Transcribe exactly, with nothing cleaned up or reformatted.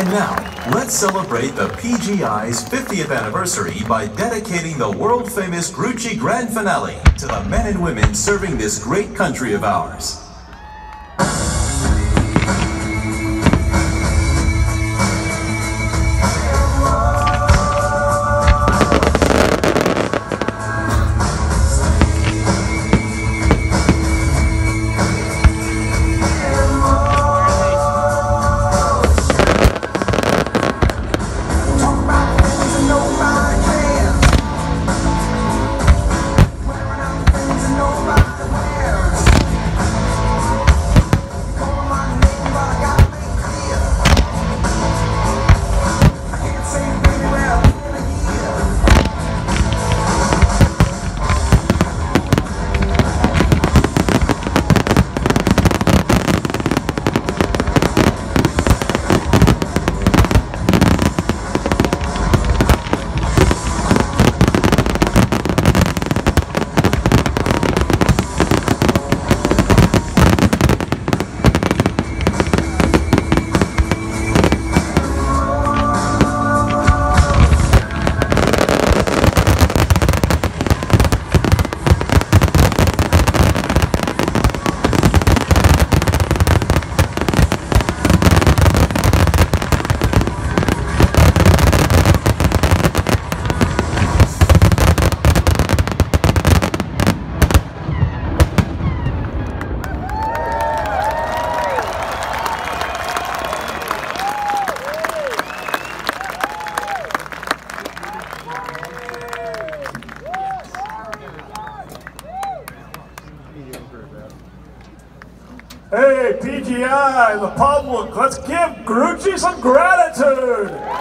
And now, let's celebrate the P G I's fiftieth anniversary by dedicating the world-famous Grucci Grand Finale to the men and women serving this great country of ours. Hey, P G I, the public, let's give Grucci some gratitude!